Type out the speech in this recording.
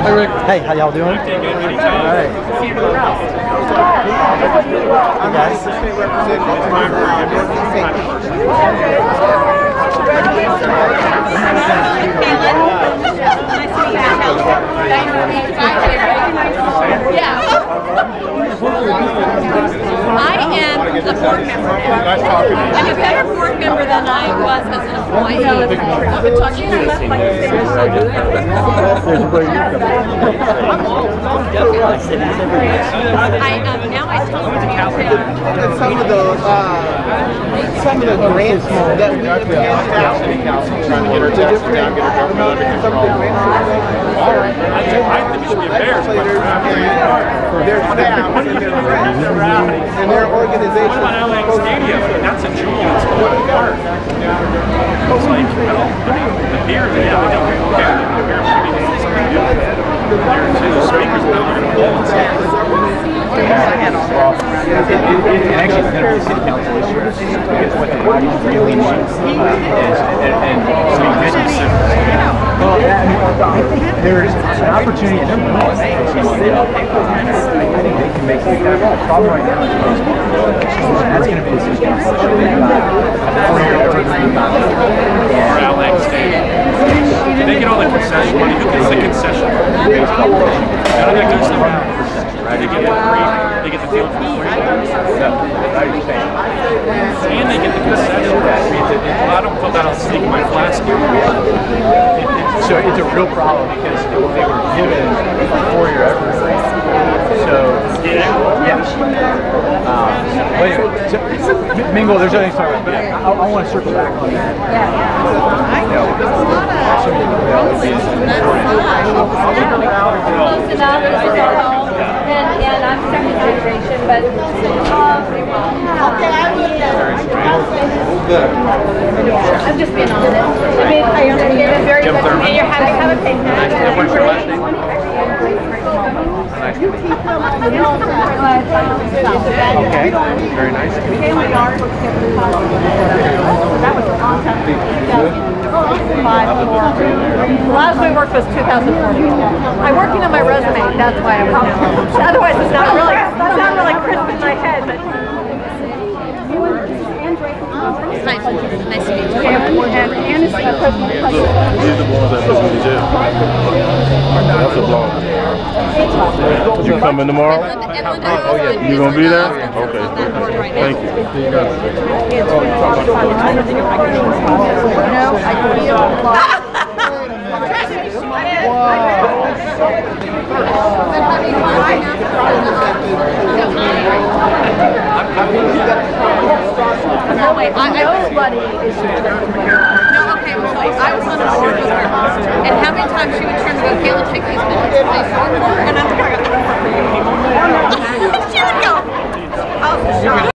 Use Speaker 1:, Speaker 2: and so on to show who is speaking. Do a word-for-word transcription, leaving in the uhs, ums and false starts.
Speaker 1: Hey, how y'all doing? All right. Hey guys.
Speaker 2: I am a board member. I'm a better board member than I was as an employee of Kentucky. I um, now I tell them to
Speaker 3: some of the uh, some of the grants that we have passed out, city council trying to get our taxes down, get our government under control. I think it should be legislators and their staff and their and their organizations.
Speaker 4: What about L A Stadium? That's a jewel. It's falling apart. It's like, well, the beer, yeah, we don't care. The beer should be doing something good. There too, the speakers now are in a wall and stuff.
Speaker 1: And actually, it's going to be a city council issue because what they really need is, and, and so you mentioned well, I mean, there's an opportunity, and they're willing. I think they can make it happen. The problem right now is baseball. That's going to be a city council issue.
Speaker 4: Or L A Stadium. They get all the concession money. Who gets the concession money? None of that goes to them. They get it free. They get the field for free. And they get the concession. Well, I don't put that on stake in my flask.
Speaker 1: So it's a real problem because they were given before your evergreen. So yeah. Um, but anyway, so, Mingle, there's other things to talk about, but I, I, I want to circle back on that.
Speaker 2: Yeah, yeah. I know. There's a lot of rumblings from that side. Close enough, this is our home, and, and I'm second generation, but um, okay, I would good. I'm just being honest. I mean, you're very good, and you're having have a pink hat.
Speaker 4: What's your last name?
Speaker 2: You keep them on the hill.
Speaker 4: Okay, very nice.
Speaker 2: That was a long time ago. The last we worked was two thousand fourteen. I'm working on my resume, that's why I was now. Otherwise it's not really, it's not really crisp in my head. But it's nice, nice to meet you. And Anne is the president.
Speaker 5: He's the one that does what he did. That's a blog. You coming tomorrow?
Speaker 2: Oh yeah.
Speaker 5: You gonna be there? Okay. Thank you.
Speaker 2: No, I feel no, wait, I, nobody is no, okay, well, wait, I was on the board with her, and how many times she would turn to go, Kayla, take these minutes, and I'm going to go, she would go, oh,